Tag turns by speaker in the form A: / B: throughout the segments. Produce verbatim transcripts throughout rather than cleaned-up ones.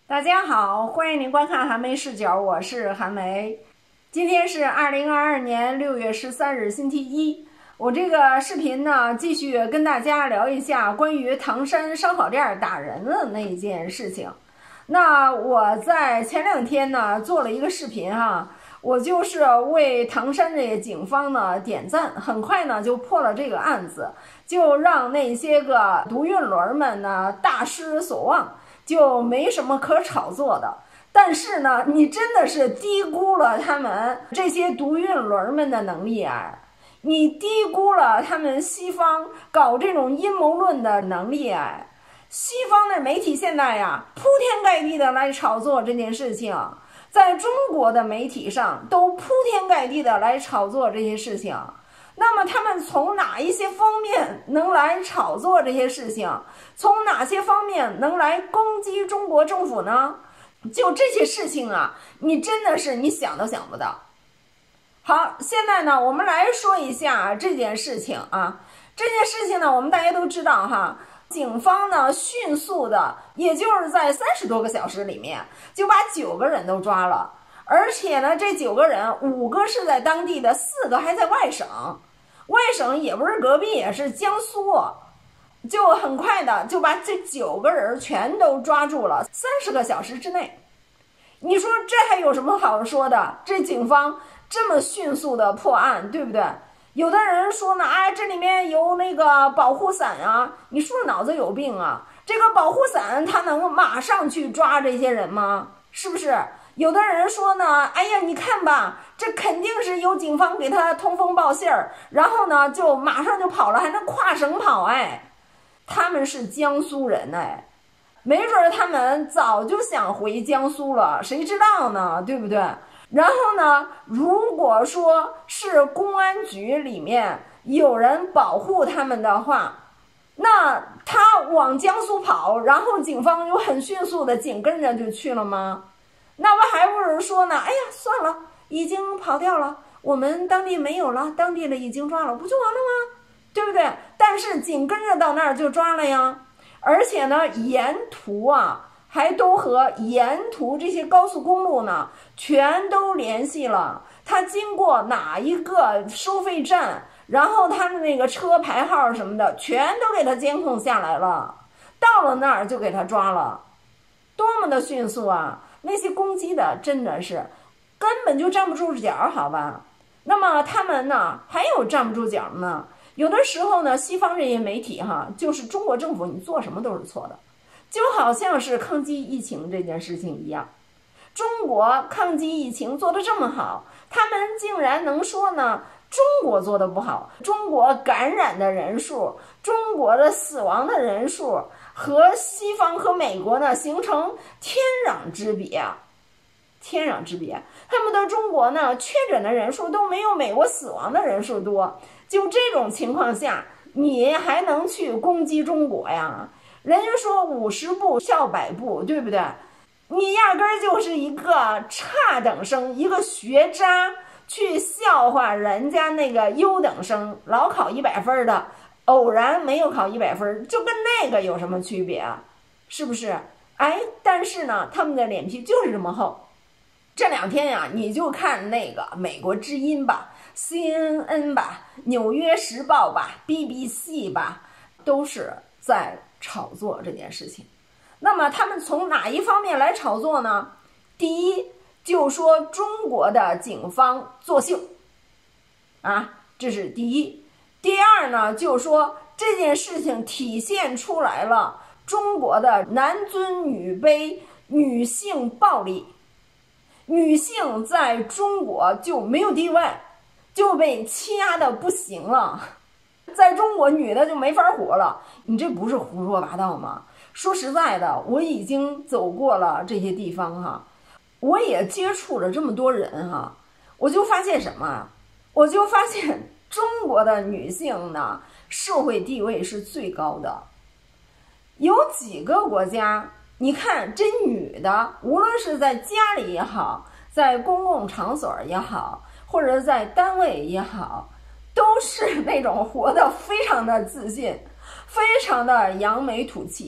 A: 大家好，欢迎您观看韩梅视角，我是韩梅。今天是二零二二年六月十三日，星期一。我这个视频呢，继续跟大家聊一下关于唐山烧烤店打人的那一件事情。那我在前两天呢做了一个视频哈，我就是为唐山这个警方呢点赞，很快呢就破了这个案子，就让那些个毒运轮们呢大失所望。就没什么可炒作的，但是呢，你真的是低估了他们这些毒运轮们的能力啊！你低估了他们西方搞这种阴谋论的能力啊！西方的媒体现在呀，铺天盖地的来炒作这件事情，在中国的媒体上都铺天盖地的来炒作这些事情。那么他们从哪一些方面能来炒作这些事情？从哪些方面能来攻击中国政府呢？就这些事情啊，你真的是你想都想不到。好，现在呢，我们来说一下这件事情啊。这件事情呢，我们大家都知道哈，警方呢迅速的，也就是在三十多个小时里面，就把九个人都抓了。而且呢，这九个人，五个是在当地的，四个还在外省，外省也不是隔壁，也是江苏，就很快的就把这九个人全都抓住了，三十个小时之内。你说这还有什么好说的？这警方这么迅速的破案，对不对？有的人说呢，哎，这里面有那个保护伞啊，你说脑子有病啊？这个保护伞它能马上去抓这些人吗？是不是？有的人说呢，哎呀，你看吧，这肯定是有警方给他通风报信儿，然后呢就马上就跑了，还能跨省跑。哎，他们是江苏人，哎，没准他们早就想回江苏了，谁知道呢，对不对？然后呢，如果说是公安局里面有人保护他们的话，那他往江苏跑，然后警方就很迅速的紧跟着就去了吗？那不还不是说呢，哎呀，算了，已经跑掉了，我们当地没有了，当地的已经抓了，不就完了吗？对不对？但是紧跟着到那儿就抓了呀，而且呢，沿途啊还都和沿途这些高速公路呢全都联系了，他经过哪一个收费站，然后他的那个车牌号什么的全都给他监控下来了，到了那儿就给他抓了，多么的迅速啊！那些攻击的真的是根本就站不住脚，好吧？那么他们呢还有站不住脚呢？有的时候呢，西方这些媒体哈，就是中国政府你做什么都是错的，就好像是抗击疫情这件事情一样，中国抗击疫情做得这么好，他们竟然能说呢中国做得不好，中国感染的人数，中国的死亡的人数和西方和美国呢形成天壤之别啊，天壤之别。他们的中国呢确诊的人数都没有美国死亡的人数多，就这种情况下，你还能去攻击中国呀？人家说五十步笑百步，对不对？你压根儿就是一个差等生，一个学渣，去笑话人家那个优等生，老考一百分的，偶然没有考一百分，就跟那个有什么区别啊？是不是？哎，但是呢，他们的脸皮就是这么厚。这两天呀，你就看那个美国之音吧， C N N 吧，纽约时报吧， B B C 吧，都是在炒作这件事情。那么他们从哪一方面来炒作呢？第一，就说中国的警方作秀啊，这是第一。第二呢，就说这件事情体现出来了中国的男尊女卑、女性暴力，女性在中国就没有地位，就被欺压的不行了，在中国女的就没法活了。你这不是胡说八道吗？说实在的，我已经走过了这些地方哈，我也接触了这么多人哈，我就发现什么？我就发现中国的女性呢，社会地位是最高的。有几个国家，你看这女的，无论是在家里也好，在公共场所也好，或者在单位也好，都是那种活得非常的自信，非常的扬眉吐气。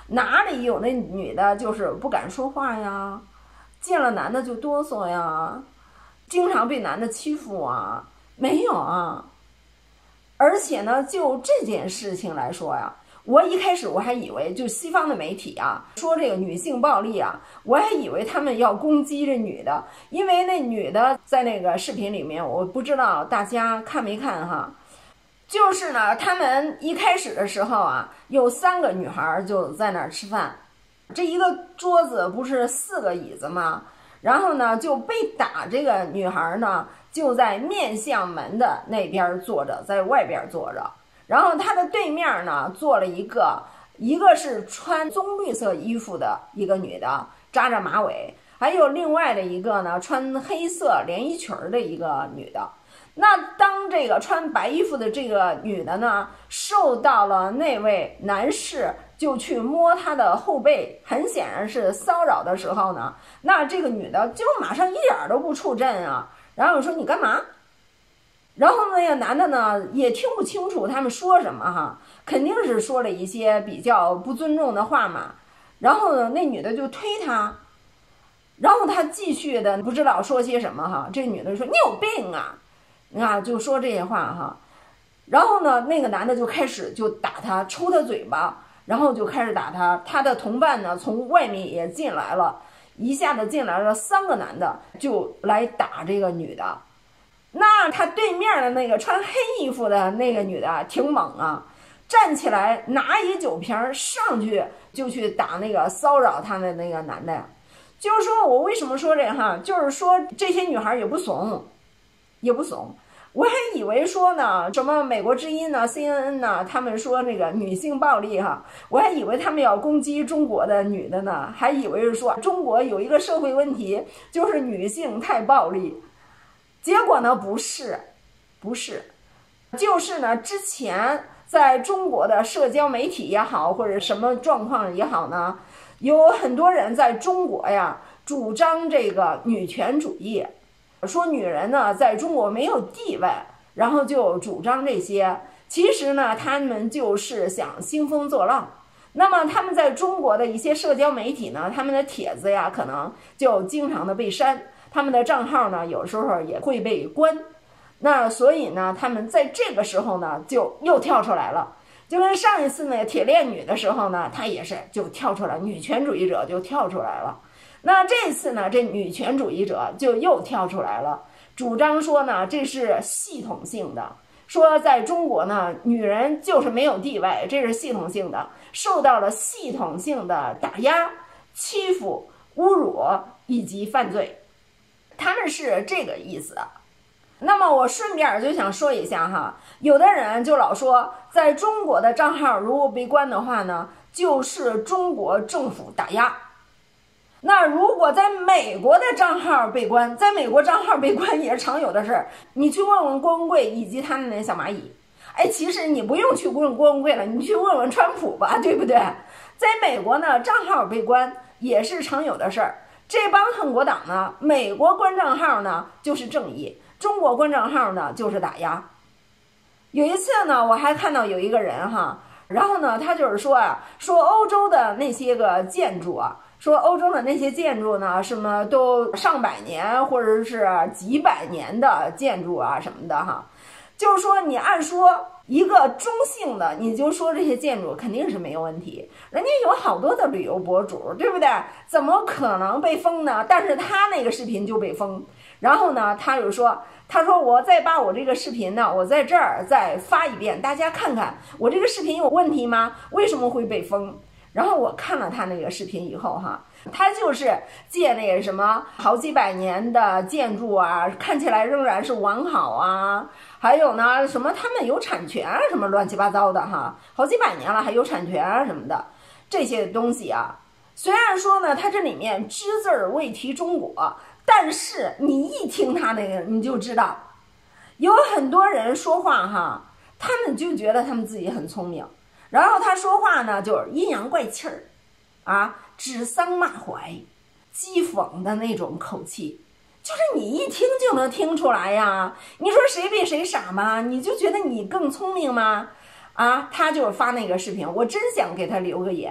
A: 哪里有那女的就是不敢说话呀，见了男的就哆嗦呀，经常被男的欺负啊？没有啊。而且呢，就这件事情来说呀，我一开始我还以为就西方的媒体啊说这个女性暴力啊，我还以为他们要攻击这女的，因为那女的在那个视频里面，我不知道大家看没看哈。就是呢，他们一开始的时候啊，有三个女孩就在那儿吃饭，这一个桌子不是四个椅子吗？然后呢，就被打这个女孩呢，就在面向门的那边坐着，在外边坐着。然后她的对面呢，坐了一个，一个是穿棕绿色衣服的一个女的，扎着马尾，还有另外的一个呢，穿黑色连衣裙的一个女的。那当这个穿白衣服的这个女的呢，受到了那位男士就去摸她的后背，很显然是骚扰的时候呢，那这个女的就马上一点都不处阵啊，然后说你干嘛？然后那个男的呢也听不清楚他们说什么哈，肯定是说了一些比较不尊重的话嘛。然后呢，那女的就推他，然后他继续的不知道说些什么哈。这女的说你有病啊！啊，就说这些话哈，然后呢，那个男的就开始就打他，抽他嘴巴，然后就开始打他。他的同伴呢，从外面也进来了，一下子进来了三个男的，就来打这个女的。那他对面的那个穿黑衣服的那个女的挺猛啊，站起来拿一酒瓶上去就去打那个骚扰他的那个男的呀。就是说我为什么说这哈，就是说这些女孩也不怂。也不怂，我还以为说呢，什么美国之音呢、C N N 呢，他们说那个女性暴力哈，我还以为他们要攻击中国的女的呢，还以为是说中国有一个社会问题，就是女性太暴力。结果呢，不是，不是，就是呢，之前在中国的社交媒体也好，或者什么状况也好呢，有很多人在中国呀主张这个女权主义。说女人呢在中国没有地位，然后就主张这些，其实呢他们就是想兴风作浪。那么他们在中国的一些社交媒体呢，他们的帖子呀可能就经常的被删，他们的账号呢有时候也会被关。那所以呢他们在这个时候呢就又跳出来了，就跟上一次那个铁链女的时候呢，她也是就跳出来，女权主义者就跳出来了。那这次呢，这女权主义者就又跳出来了，主张说呢，这是系统性的，说在中国呢，女人就是没有地位，这是系统性的，受到了系统性的打压、欺负、侮辱以及犯罪，他们是这个意思。那么我顺便就想说一下哈，有的人就老说，在中国的账号如果被关的话呢，就是中国政府打压。那如果在美国的账号被关，在美国账号被关也是常有的事儿。你去问问郭文贵以及他们那小蚂蚁，哎，其实你不用去问郭文贵了，你去问问川普吧，对不对？在美国呢，账号被关也是常有的事儿。这帮恨国党呢，美国关账号呢就是正义，中国关账号呢就是打压。有一次呢，我还看到有一个人哈，然后呢，他就是说啊，说欧洲的那些个建筑啊。说欧洲的那些建筑呢，什么都上百年或者是几百年的建筑啊什么的哈，就是说你按说一个中性的，你就说这些建筑肯定是没有问题，人家有好多的旅游博主，对不对？怎么可能被封呢？但是他那个视频就被封，然后呢，他就说，他说我再把我这个视频呢，我在这儿再发一遍，大家看看我这个视频有问题吗？为什么会被封？然后我看了他那个视频以后哈，他就是借那个什么好几百年的建筑啊，看起来仍然是完好啊，还有呢什么他们有产权啊，什么乱七八糟的哈，好几百年了还有产权啊什么的这些东西啊。虽然说呢，他这里面只字未提中国，但是你一听他那个你就知道，有很多人说话哈，他们就觉得他们自己很聪明。然后他说话呢，就是阴阳怪气儿，啊，指桑骂槐、讥讽的那种口气，就是你一听就能听出来呀。你说谁比谁傻吗？你就觉得你更聪明吗？啊，他就是发那个视频，我真想给他留个言，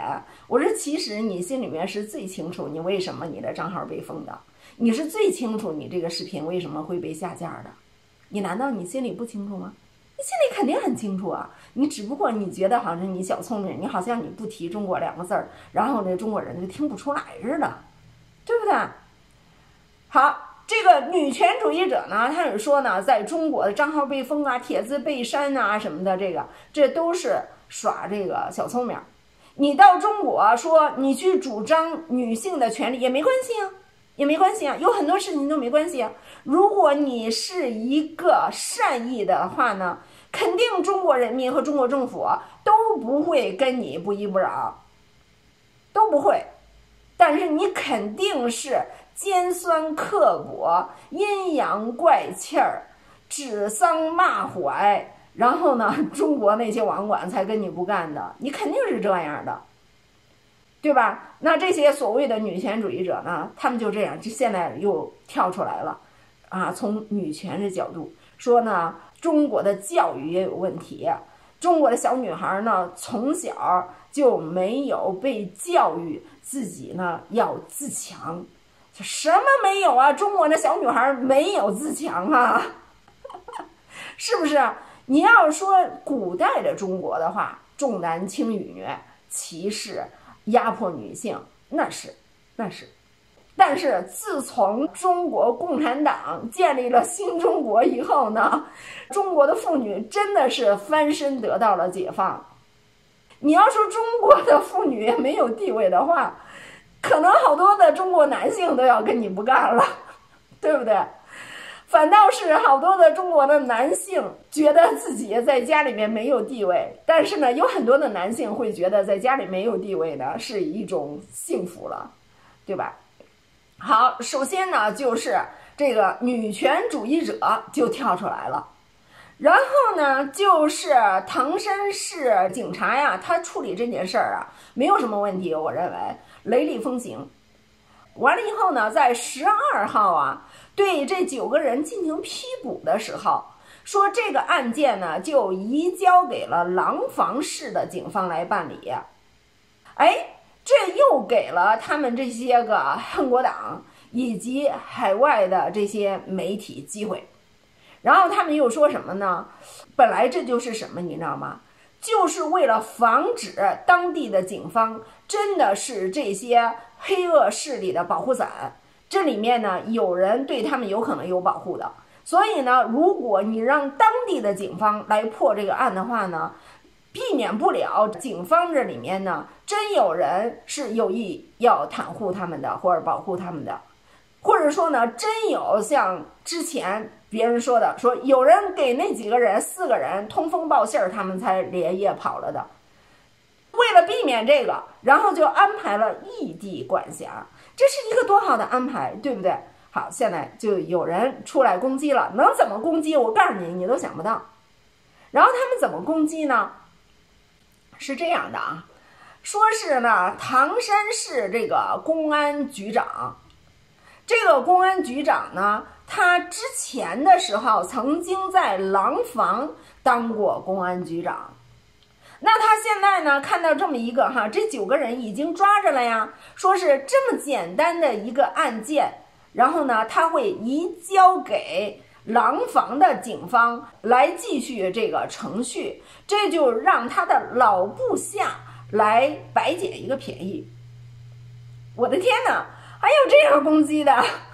A: 我说其实你心里面是最清楚你为什么你的账号被封的，你是最清楚你这个视频为什么会被下架的，你难道你心里不清楚吗？你心里肯定很清楚啊，你只不过你觉得好像你小聪明，你好像你不提中国两个字儿，然后呢中国人就听不出来似的，对不对？好，这个女权主义者呢，他是说呢，在中国的账号被封啊，帖子被删啊什么的，这个这都是耍这个小聪明。你到中国说你去主张女性的权利也没关系啊，也没关系啊，有很多事情都没关系啊。如果你是一个善意的话呢，肯定中国人民和中国政府都不会跟你不依不饶，都不会。但是你肯定是尖酸刻薄、阴阳怪气儿、指桑骂槐，然后呢，中国那些网管才跟你不干的，你肯定是这样的，对吧？那这些所谓的女权主义者呢，他们就这样，就现在又跳出来了，啊，从女权的角度说呢，中国的教育也有问题，中国的小女孩呢，从小就没有被教育自己呢要自强，什么没有啊？中国的小女孩没有自强啊，是不是？你要说古代的中国的话，重男轻女、歧视、压迫女性，那是，那是。但是自从中国共产党建立了新中国以后呢，中国的妇女真的是翻身得到了解放。你要说中国的妇女没有地位的话，可能好多的中国男性都要跟你不干了，对不对？反倒是好多的中国的男性觉得自己在家里面没有地位，但是呢，有很多的男性会觉得在家里没有地位呢是一种幸福了，对吧？好，首先呢，就是这个女权主义者就跳出来了，然后呢，就是唐山市警察呀，他处理这件事儿啊，没有什么问题，我认为雷厉风行。完了以后呢，在十二号啊，对这九个人进行批捕的时候，说这个案件呢就移交给了廊坊市的警方来办理。哎，这又给了他们这些个恨国党以及海外的这些媒体机会。然后他们又说什么呢？本来这就是什么，你知道吗？就是为了防止当地的警方真的是这些黑恶势力的保护伞，这里面呢有人对他们有可能有保护的，所以呢，如果你让当地的警方来破这个案的话呢，避免不了警方这里面呢真有人是有意要袒护他们的或者保护他们的，或者说呢真有像之前别人说的，说有人给那几个人四个人通风报信儿，他们才连夜跑了的。为了避免这个，然后就安排了异地管辖，这是一个多好的安排，对不对？好，现在就有人出来攻击了，能怎么攻击？我告诉你，你都想不到。然后他们怎么攻击呢？是这样的啊，说是呢，唐山市这个公安局长，这个公安局长呢，他之前的时候曾经在廊坊当过公安局长。那他现在呢，看到这么一个哈，这九个人已经抓着了呀，说是这么简单的一个案件，然后呢，他会移交给廊坊的警方来继续这个程序，这就让他的老部下来白捡一个便宜。我的天哪，还有这样攻击的，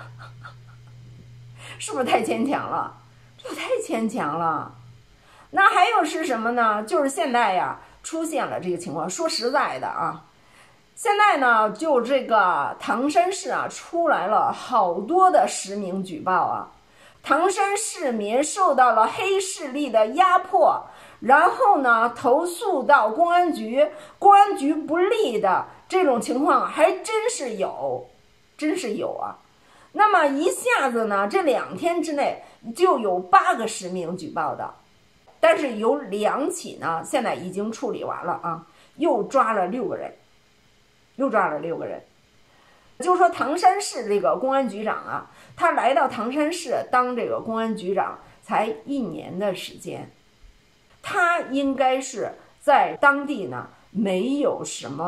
A: 是不是太牵强了？这太牵强了。那还有是什么呢？就是现在呀，出现了这个情况。说实在的啊，现在呢，就这个唐山市啊，出来了好多的实名举报啊，唐山市民受到了黑势力的压迫，然后呢，投诉到公安局，公安局不力的这种情况还真是有，真是有啊。那么一下子呢，这两天之内就有八个实名举报的。但是有两起呢，现在已经处理完了啊，又抓了六个人，又抓了六个人。就是说唐山市这个公安局长啊，他来到唐山市当这个公安局长才一年的时间，他应该是在当地呢没有什么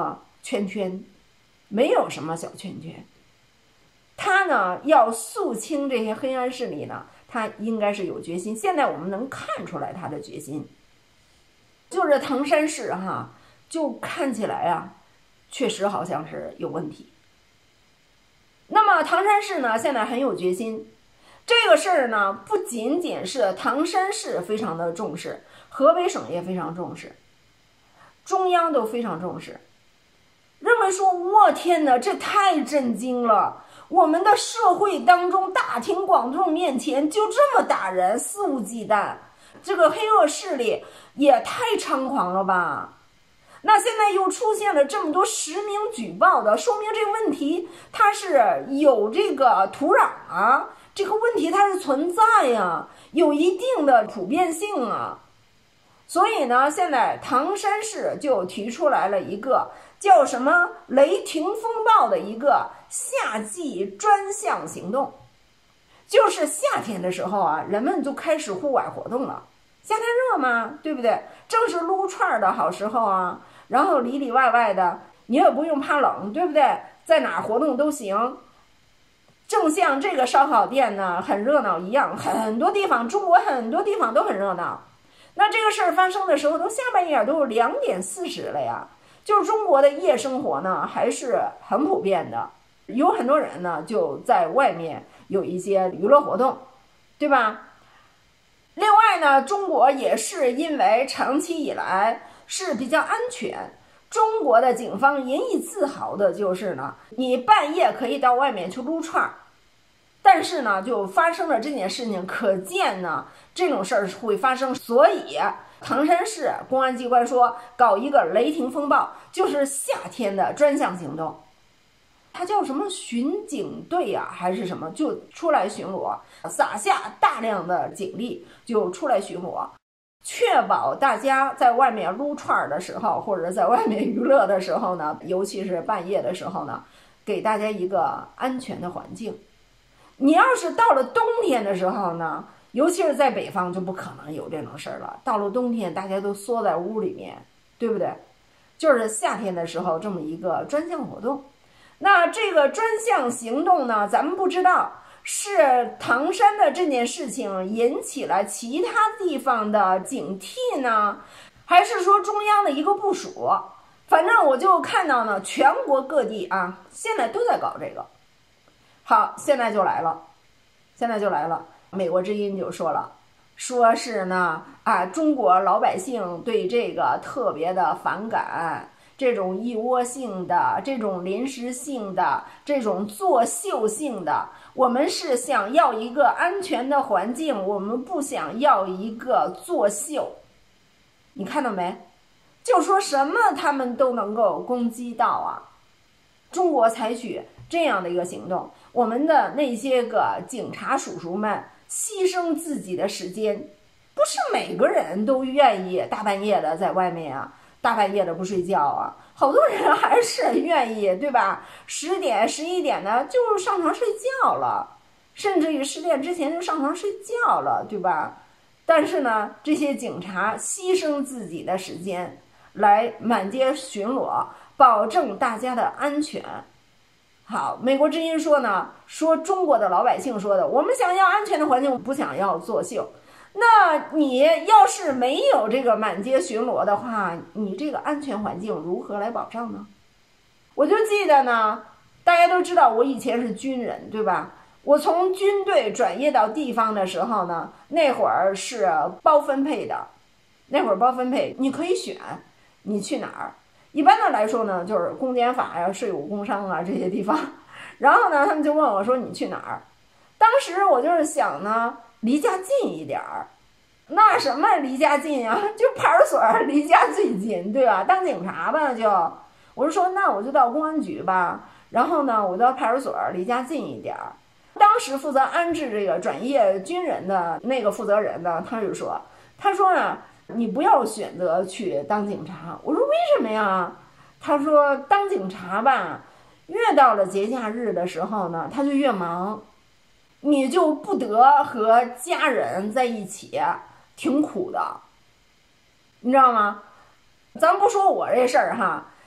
A: 圈圈，没有什么小圈圈。他呢要肃清这些黑暗势力呢，他应该是有决心。现在我们能看出来他的决心。就是唐山市哈，就看起来啊，确实好像是有问题。那么唐山市呢，现在很有决心。这个事儿呢，不仅仅是唐山市非常的重视，河北省也非常重视，中央都非常重视，认为说，我天哪，这太震惊了！我们的社会当中，大庭广众面前就这么打人，肆无忌惮，这个黑恶势力也太猖狂了吧！那现在又出现了这么多实名举报的，说明这个问题它是有这个土壤啊，这个问题它是存在呀，有一定的普遍性啊。所以呢，现在唐山市就提出来了一个叫什么雷霆风暴的一个夏季专项行动，就是夏天的时候啊，人们就开始户外活动了。夏天热嘛，对不对？正是撸串的好时候啊，然后里里外外的，你也不用怕冷，对不对？在哪儿活动都行。正像这个烧烤店呢很热闹一样，很多地方，中国很多地方都很热闹。那这个事儿发生的时候，都下半夜都是两点四十了呀。就是中国的夜生活呢还是很普遍的，有很多人呢就在外面有一些娱乐活动，对吧？另外呢，中国也是因为长期以来是比较安全，中国的警方引以自豪的就是呢，你半夜可以到外面去撸串，但是呢，就发生了这件事情，可见呢，这种事儿会发生。所以唐山市公安机关说搞一个雷霆风暴，就是夏天的专项行动。它叫什么巡警队啊，还是什么，就出来巡逻，撒下大量的警力就出来巡逻，确保大家在外面撸串的时候，或者在外面娱乐的时候呢，尤其是半夜的时候呢，给大家一个安全的环境。你要是到了冬天的时候呢，尤其是在北方就不可能有这种事儿了。到了冬天，大家都缩在屋里面，对不对？就是夏天的时候这么一个专项活动。那这个专项行动呢，咱们不知道是唐山的这件事情引起了其他地方的警惕呢，还是说中央的一个部署？反正我就看到呢，全国各地啊，现在都在搞这个。好，现在就来了，现在就来了。美国之音就说了，说是呢啊，中国老百姓对这个特别的反感。这种一窝性的、这种临时性的、这种作秀性的，我们是想要一个安全的环境，我们不想要一个作秀。你看到没？就说什么他们都能够攻击到啊！中国采取这样的一个行动，我们的那些个警察叔叔们牺牲自己的时间，不是每个人都愿意大半夜的在外面啊。大半夜的不睡觉啊，好多人还是愿意，对吧？十点、十一点呢就上床睡觉了，甚至于十点之前就上床睡觉了，对吧？但是呢，这些警察牺牲自己的时间来满街巡逻，保证大家的安全。好，美国之音说呢，说中国的老百姓说的，我们想要安全的环境，不想要作秀。那你要是没有这个满街巡逻的话，你这个安全环境如何来保障呢？我就记得呢，大家都知道我以前是军人，对吧？我从军队转业到地方的时候呢，那会儿是包分配的，那会儿包分配，你可以选你去哪儿。一般的来说呢，就是公检法呀、税务工商啊这些地方。然后呢，他们就问我说你去哪儿？当时我就是想呢，离家近一点儿。那什么离家近啊？就派出所离家最近，对吧？当警察吧就，我就说那我就到公安局吧。然后呢，我到派出所离家近一点儿。当时负责安置这个转业军人的那个负责人呢，他就说，他说呢，你不要选择去当警察。我说为什么呀？他说当警察吧，越到了节假日的时候呢，他就越忙，你就不得和家人在一起，挺苦的，你知道吗？咱不说我这事儿哈，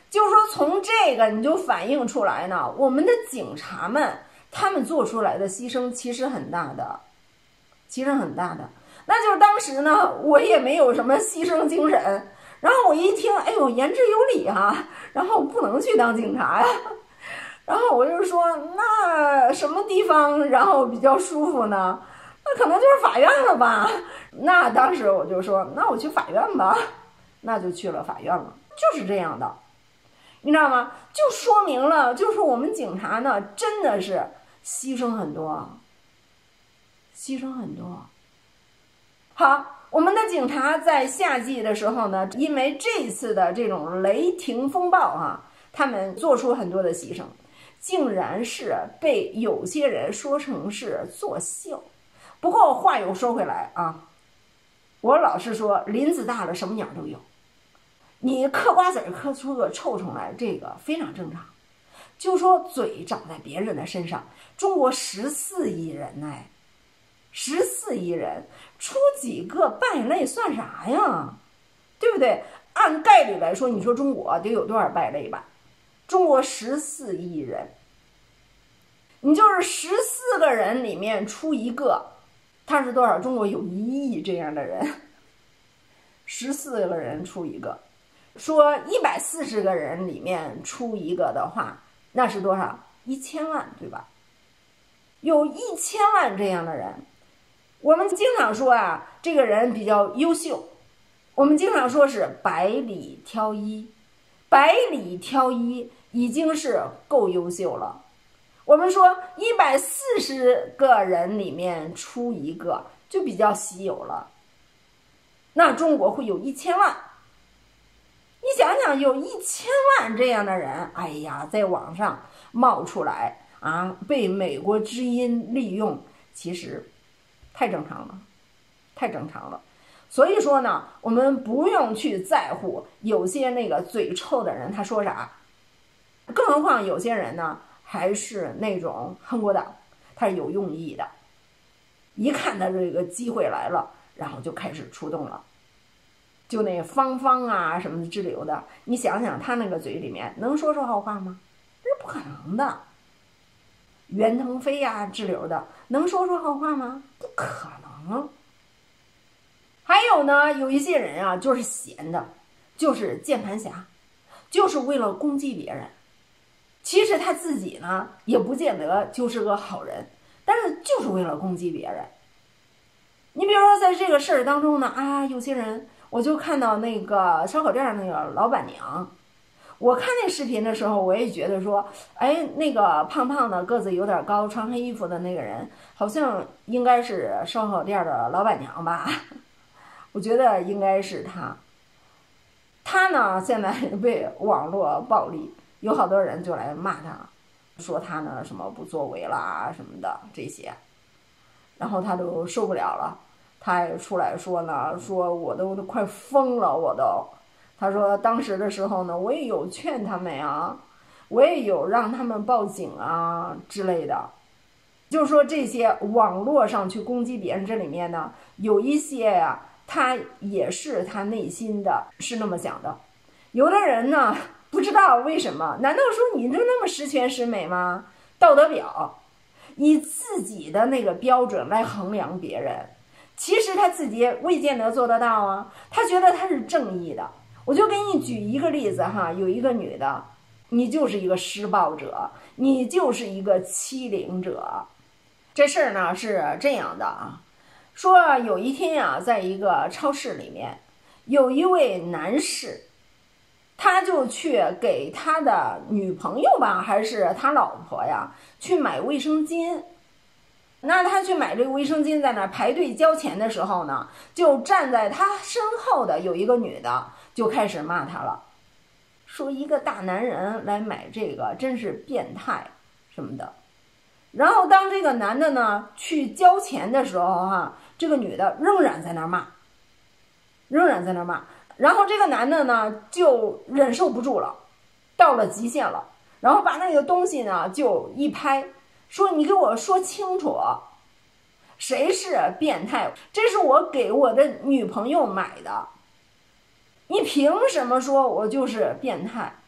A: 就是说从这个你就反映出来呢，我们的警察们他们做出来的牺牲其实很大的，其实很大的。那就是当时呢，我也没有什么牺牲精神，然后我一听，哎呦，言之有理哈、啊，然后我不能去当警察呀。然后我就说，那什么地方然后比较舒服呢？那可能就是法院了吧。那当时我就说，那我去法院吧，那就去了法院了，就是这样的，你知道吗？就说明了，就是我们警察呢，真的是牺牲很多，牺牲很多。好，我们的警察在夏季的时候呢，因为这次的这种雷霆风暴啊，他们做出很多的牺牲，竟然是被有些人说成是作秀。不过话又说回来啊，我老是说林子大了什么鸟都有，你嗑瓜子嗑出个臭虫来，这个非常正常。就说嘴长在别人的身上，中国十四亿人哎，十四亿人出几个败类算啥呀？对不对？按概率来说，你说中国得有多少败类吧？中国十四亿人，你就是十四个人里面出一个，他是多少？中国有一亿这样的人，十四个人出一个，说一百四十个人里面出一个的话，那是多少？一千万，对吧？有一千万这样的人，我们经常说啊，这个人比较优秀，我们经常说是百里挑一，百里挑一已经是够优秀了。我们说一百四十个人里面出一个就比较稀有了，那中国会有一千万。你想想，有一千万这样的人，哎呀，在网上冒出来啊，被美国之音利用，其实太正常了，太正常了。所以说呢，我们不用去在乎有些那个嘴臭的人他说啥，更何况有些人呢还是那种恨国党，他是有用意的，一看他这个机会来了，然后就开始出动了。就那芳芳啊什么之流的，你想想他那个嘴里面能说出好话吗？这是不可能的。袁腾飞呀、啊、之流的能说出好话吗？不可能。还有呢，有一些人啊，就是闲的，就是键盘侠，就是为了攻击别人。其实他自己呢，也不见得就是个好人，但是就是为了攻击别人。你比如说，在这个事儿当中呢，啊，有些人。我就看到那个烧烤店那个老板娘，我看那视频的时候，我也觉得说，哎，那个胖胖的个子有点高，穿黑衣服的那个人，好像应该是烧烤店的老板娘吧？我觉得应该是她。她呢，现在被网络暴力，有好多人就来骂她，说她呢什么不作为啦什么的这些，然后她都受不了了。他也出来说呢，说我都都快疯了，我都。他说当时的时候呢，我也有劝他们啊，我也有让他们报警啊之类的。就是说这些网络上去攻击别人，这里面呢有一些呀、啊，他也是他内心的是那么想的。有的人呢不知道为什么，难道说你就那么十全十美吗？道德表，以自己的那个标准来衡量别人。其实他自己未见得做得到啊，他觉得他是正义的。我就给你举一个例子哈，有一个女的，你就是一个施暴者，你就是一个欺凌者。这事儿呢是这样的啊，说有一天啊，在一个超市里面，有一位男士，他就去给他的女朋友吧，还是他老婆呀，去买卫生巾。那他去买这个卫生巾，在那排队交钱的时候呢，就站在他身后的有一个女的就开始骂他了，说一个大男人来买这个真是变态什么的。然后当这个男的呢去交钱的时候哈、啊，这个女的仍然在那骂，仍然在那骂。然后这个男的呢就忍受不住了，到了极限了，然后把那个东西呢就一拍。说你给我说清楚，谁是变态？这是我给我的女朋友买的，你凭什么说我就是变态？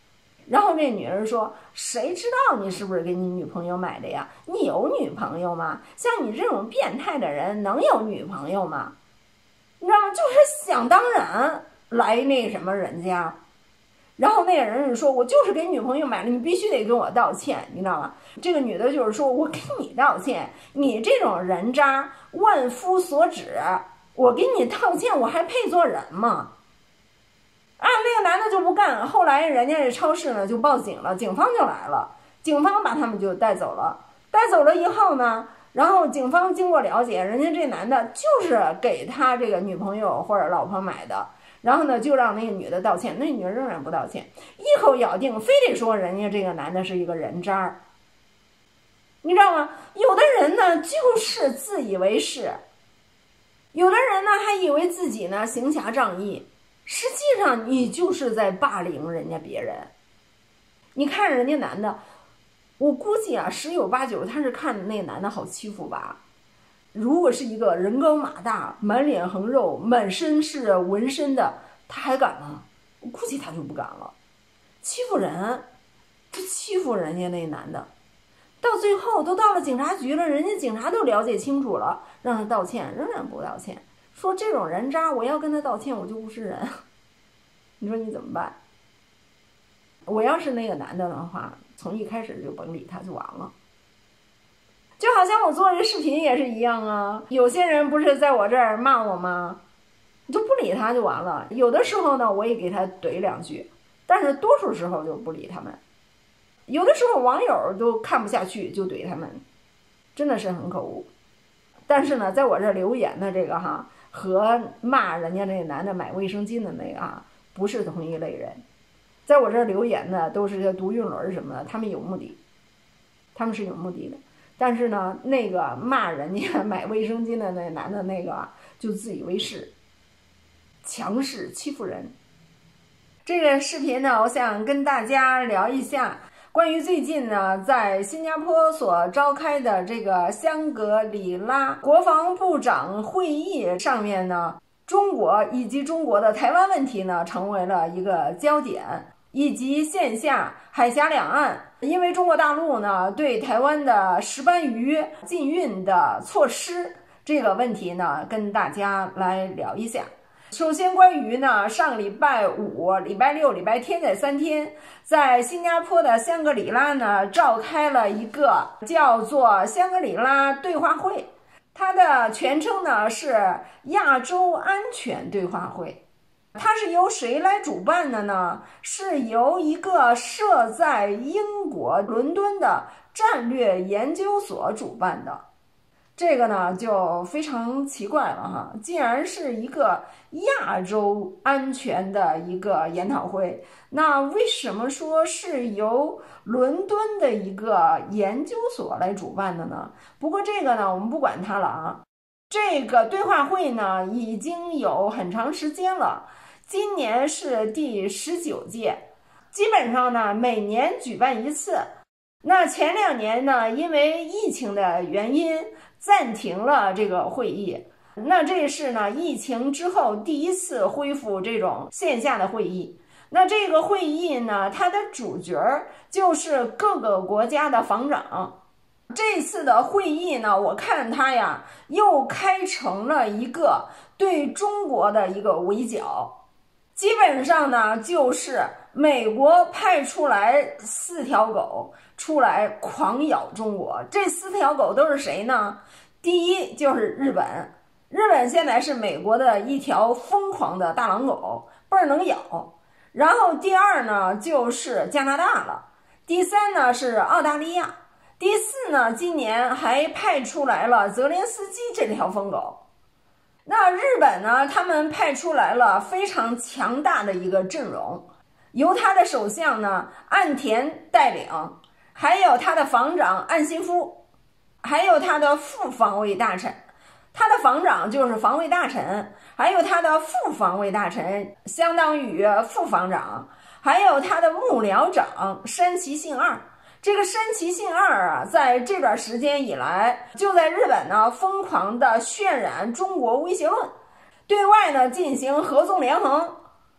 A: 然后这女人说：“谁知道你是不是给你女朋友买的呀？你有女朋友吗？像你这种变态的人能有女朋友吗？”你知道吗？就是想当然来那什么人家。然后那个人就说：“我就是给女朋友买了，你必须得跟我道歉，你知道吗？”这个女的就是说：“我给你道歉，你这种人渣，万夫所指，我给你道歉，我还配做人吗？”啊，那个男的就不干。后来人家这超市呢就报警了，警方就来了，警方把他们就带走了。带走了以后呢，然后警方经过了解，人家这男的就是给他这个女朋友或者老婆买的。然后呢，就让那个女的道歉，那女的仍然不道歉，一口咬定，非得说人家这个男的是一个人渣。你知道吗？有的人呢就是自以为是，有的人呢还以为自己呢行侠仗义，实际上你就是在霸凌人家别人。你看人家男的，我估计啊十有八九他是看那个男的好欺负吧。如果是一个人高马大、满脸横肉、满身是纹身的，他还敢吗？我估计他就不敢了。欺负人，就欺负人家那男的，到最后都到了警察局了，人家警察都了解清楚了，让他道歉，仍然不道歉，说这种人渣，我要跟他道歉，我就不是人。你说你怎么办？我要是那个男的的话，从一开始就甭理他就完了。就好像我做这视频也是一样啊，有些人不是在我这儿骂我吗？你就不理他就完了。有的时候呢，我也给他怼两句，但是多数时候就不理他们。有的时候网友都看不下去就怼他们，真的是很可恶。但是呢，在我这儿留言的这个哈，和骂人家那个男的买卫生巾的那个啊，不是同一类人。在我这儿留言的都是读韵轮什么的，他们有目的，他们是有目的的。但是呢，那个骂人家买卫生巾的那男的那个就自以为是，强势欺负人。这个视频呢，我想跟大家聊一下关于最近呢在新加坡所召开的这个香格里拉国防部长会议上面呢，中国以及中国的台湾问题呢成为了一个焦点，以及线下海峡两岸因为中国大陆呢对台湾的石斑鱼禁运的措施这个问题呢，跟大家来聊一下。首先关于呢上礼拜五、礼拜六、礼拜天这三天，在新加坡的香格里拉呢召开了一个叫做香格里拉对话会，它的全称呢是亚洲安全对话会。它是由谁来主办的呢？是由一个设在英国伦敦的战略研究所主办的。这个呢就非常奇怪了哈，既然是一个亚洲安全的一个研讨会，那为什么说是由伦敦的一个研究所来主办的呢？不过这个呢我们不管它了啊。这个对话会呢已经有很长时间了，今年是第十九届，基本上呢每年举办一次。那前两年呢因为疫情的原因暂停了这个会议，那这是呢疫情之后第一次恢复这种线下的会议。那这个会议呢，它的主角就是各个国家的防长。这次的会议呢，我看它呀又开成了一个对中国的一个围剿，基本上呢就是美国派出来四条狗出来狂咬中国。这四条狗都是谁呢？第一就是日本，日本现在是美国的一条疯狂的大狼狗，倍儿能咬。然后第二呢就是加拿大了，第三呢是澳大利亚，第四呢今年还派出来了泽连斯基这条疯狗。那日本呢，他们派出来了非常强大的一个阵容，由他的首相呢岸田带领，还有他的防长岸信夫，还有他的副防卫大臣，他的防长就是防卫大臣，还有他的副防卫大臣相当于副防长，还有他的幕僚长山崎幸二。这个山崎幸二啊，在这段时间以来，就在日本呢疯狂的渲染中国威胁论，对外呢进行合纵连横。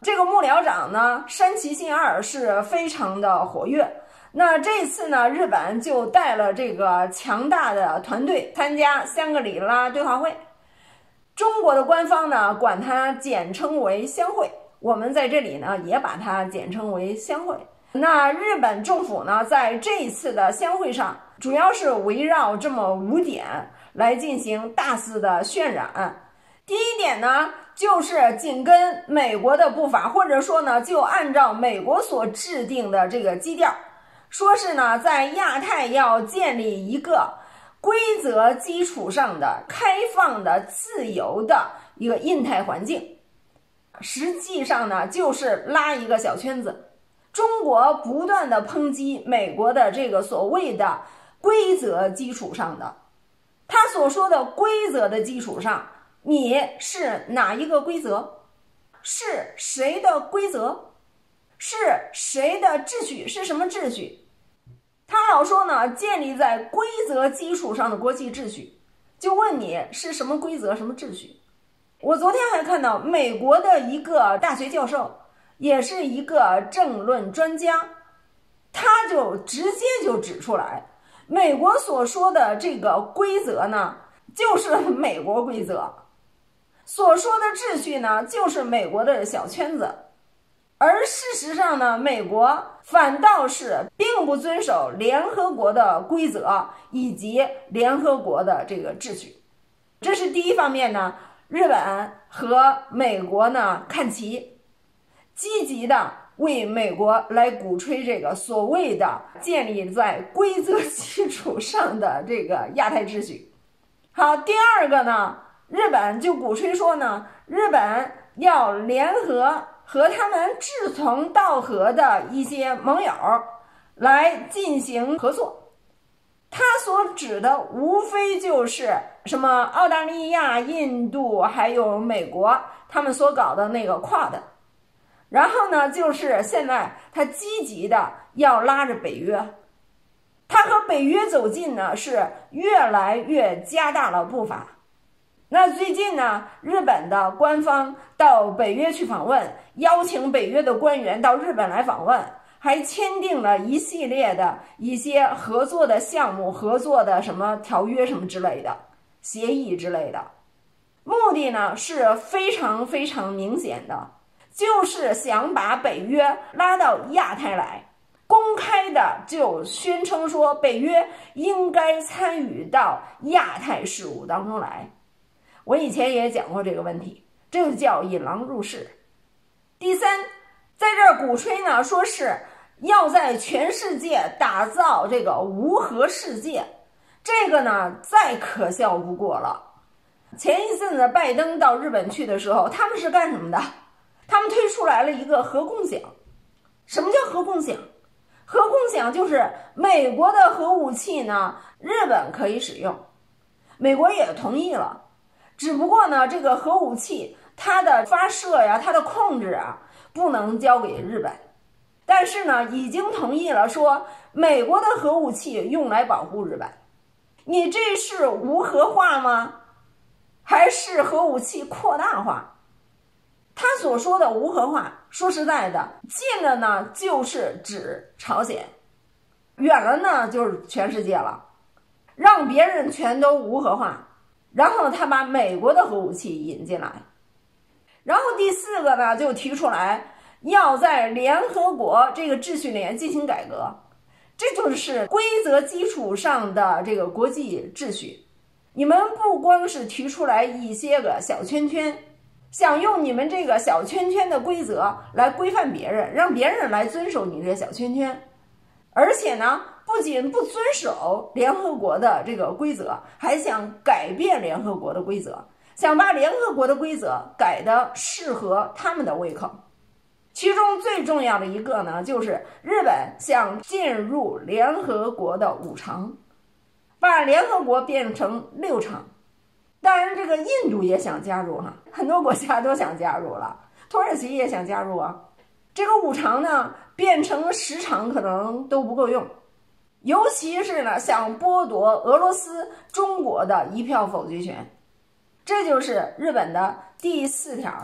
A: 这个幕僚长呢，山崎信二是非常的活跃。那这次呢，日本就带了这个强大的团队参加香格里拉对话会。中国的官方呢，管它简称为香会，我们在这里呢，也把它简称为香会。那日本政府呢，在这一次的香会上，主要是围绕这么五点来进行大肆的渲染。第一点呢，就是紧跟美国的步伐，或者说呢，就按照美国所制定的这个基调，说是呢，在亚太要建立一个规则基础上的开放的、自由的一个印太环境。实际上呢，就是拉一个小圈子。中国不断的抨击美国的这个所谓的规则基础上的，他所说的规则的基础上，你是哪一个规则？是谁的规则？是谁的秩序？是什么秩序？他老说呢，建立在规则基础上的国际秩序，就问你是什么规则、什么秩序？我昨天还看到美国的一个大学教授，也是一个政论专家，他就直接就指出来，美国所说的这个规则呢，就是美国规则，所说的秩序呢，就是美国的小圈子。而事实上呢，美国反倒是并不遵守联合国的规则以及联合国的这个秩序。这是第一方面呢，日本和美国呢看齐，积极的为美国来鼓吹这个所谓的建立在规则基础上的这个亚太秩序。好，第二个呢，日本就鼓吹说呢，日本要联合和他们志同道合的一些盟友来进行合作。他所指的无非就是什么澳大利亚、印度还有美国他们所搞的那个 Quad， 然后呢就是现在他积极的要拉着北约，他和北约走近呢是越来越加大了步伐。那最近呢，日本的官方到北约去访问，邀请北约的官员到日本来访问，还签订了一系列的一些合作的项目、合作的什么条约什么之类的协议之类的。目的呢是非常非常明显的，就是想把北约拉到亚太来，公开的就宣称说北约应该参与到亚太事务当中来。我以前也讲过这个问题，这就叫引狼入室。第三，在这儿鼓吹呢，说是要在全世界打造这个无核世界，这个呢再可笑不过了。前一阵子拜登到日本去的时候，他们是干什么的？他们推出来了一个核共享。什么叫核共享？核共享就是美国的核武器呢，日本可以使用，美国也同意了。只不过呢，这个核武器它的发射呀，它的控制啊，不能交给日本。但是呢，已经同意了说，美国的核武器用来保护日本。你这是无核化吗？还是核武器扩大化？他所说的无核化，说实在的，近了呢就是指朝鲜，远了呢就是全世界了，让别人全都无核化。然后他把美国的核武器引进来，然后第四个呢，就提出来要在联合国这个秩序里面进行改革，这就是规则基础上的这个国际秩序。你们不光是提出来一些个小圈圈，想用你们这个小圈圈的规则来规范别人，让别人来遵守你这小圈圈，而且呢不仅不遵守联合国的这个规则，还想改变联合国的规则，想把联合国的规则改得适合他们的胃口。其中最重要的一个呢，就是日本想进入联合国的五常，把联合国变成六常。当然这个印度也想加入哈，很多国家都想加入了，土耳其也想加入啊。这个五常呢变成十常可能都不够用，尤其是呢想剥夺俄罗斯、中国的一票否决权。这就是日本的第四条，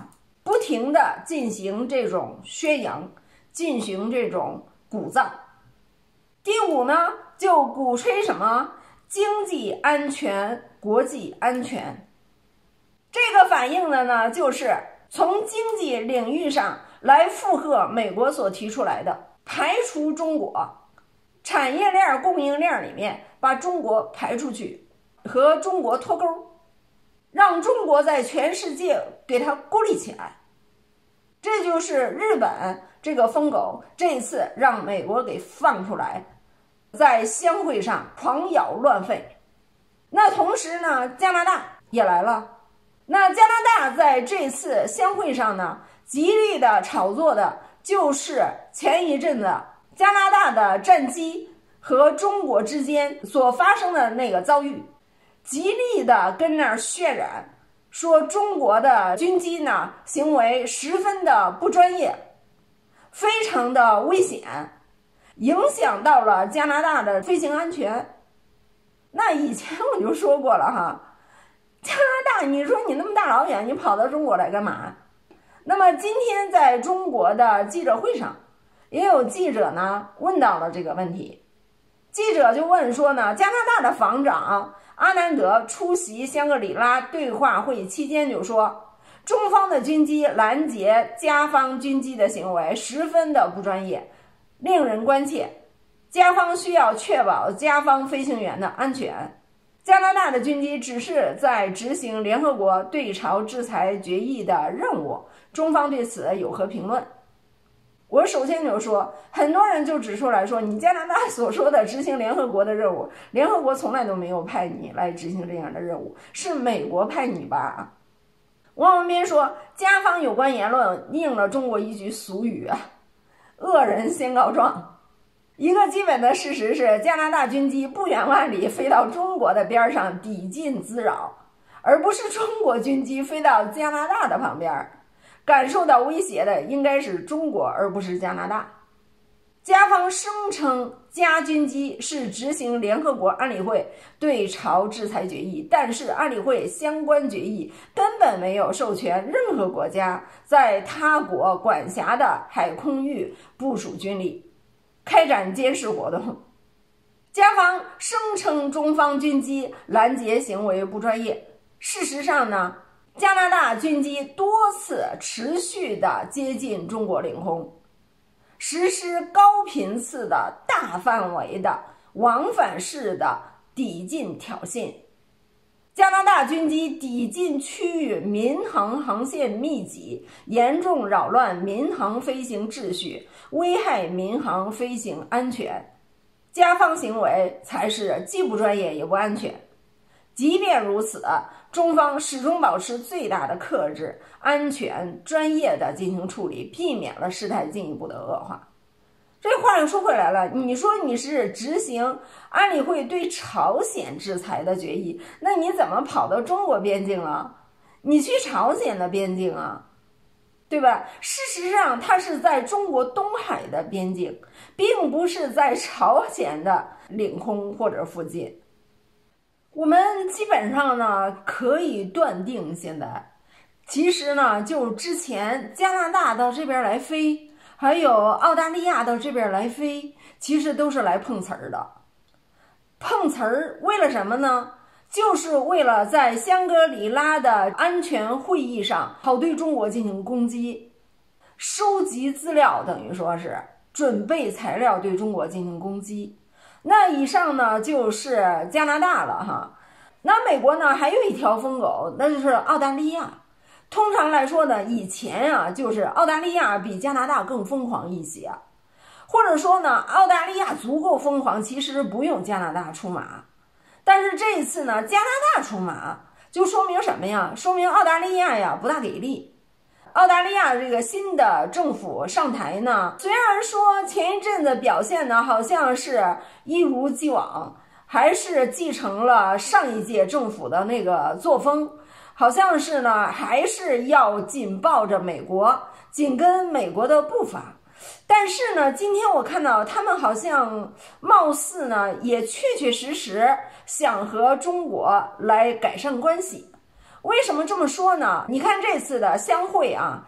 A: 不停的进行这种宣扬，进行这种鼓噪。第五呢，就鼓吹什么经济安全、国际安全。这个反映的呢，就是从经济领域上来附和美国所提出来的排除中国，产业链供应链里面把中国排出去，和中国脱钩，让中国在全世界给它孤立起来。这就是日本这个疯狗这一次让美国给放出来，在相会上狂咬乱吠。那同时呢，加拿大也来了。那加拿大在这次相会上呢，极力的炒作的就是前一阵子加拿大的战机和中国之间所发生的那个遭遇，极力的跟那儿渲染，说中国的军机呢行为十分的不专业，非常的危险，影响到了加拿大的飞行安全。那以前我就说过了哈，加拿大你说你那么大老远你跑到中国来干嘛？那么今天在中国的记者会上，也有记者呢问到了这个问题。记者就问说呢，加拿大的防长阿南德出席香格里拉对话会期间就说，中方的军机拦截加方军机的行为十分的不专业，令人关切，加方需要确保加方飞行员的安全。加拿大的军机只是在执行联合国对朝制裁决议的任务，中方对此有何评论？我首先就说，很多人就指出来说，你加拿大所说的执行联合国的任务，联合国从来都没有派你来执行这样的任务，是美国派你吧？王文斌说，加方有关言论应了中国一句俗语啊，恶人先告状。一个基本的事实是，加拿大军机不远万里飞到中国的边上抵近滋扰，而不是中国军机飞到加拿大的旁边。感受到威胁的应该是中国，而不是加拿大。加方声称加军机是执行联合国安理会对朝制裁决议，但是安理会相关决议根本没有授权任何国家在他国管辖的海空域部署军力，开展监视活动。加方声称中方军机拦截行为不专业，事实上呢，加拿大军机多次持续的接近中国领空，实施高频次的大范围的往返式的抵近挑衅。加拿大军机抵近区域民航航线密集，严重扰乱民航飞行秩序，危害民航飞行安全。加方行为才是既不专业也不安全。即便如此，中方始终保持最大的克制、安全、专业的进行处理，避免了事态进一步的恶化。这话又说回来了，你说你是执行安理会对朝鲜制裁的决议，那你怎么跑到中国边境了？你去朝鲜的边境啊，对吧？事实上，它是在中国东海的边境，并不是在朝鲜的领空或者附近。我们基本上呢可以断定，现在其实呢就之前加拿大到这边来飞，还有澳大利亚到这边来飞，其实都是来碰瓷儿的。碰瓷儿为了什么呢？就是为了在香格里拉的安全会议上好对中国进行攻击，收集资料，等于说是准备材料对中国进行攻击。那以上呢就是加拿大了哈。那美国呢还有一条疯狗，那就是澳大利亚。通常来说呢，以前啊就是澳大利亚比加拿大更疯狂一些，或者说呢澳大利亚足够疯狂，其实不用加拿大出马。但是这一次呢加拿大出马，就说明什么呀？说明澳大利亚呀不大给力。澳大利亚这个新的政府上台呢，虽然说前一阵子表现呢好像是一如既往，还是继承了上一届政府的那个作风，好像是呢还是要紧抱着美国，紧跟美国的步伐。但是呢今天我看到他们好像貌似呢也确确实实想和中国来改善关系。为什么这么说呢？你看这次的相会啊，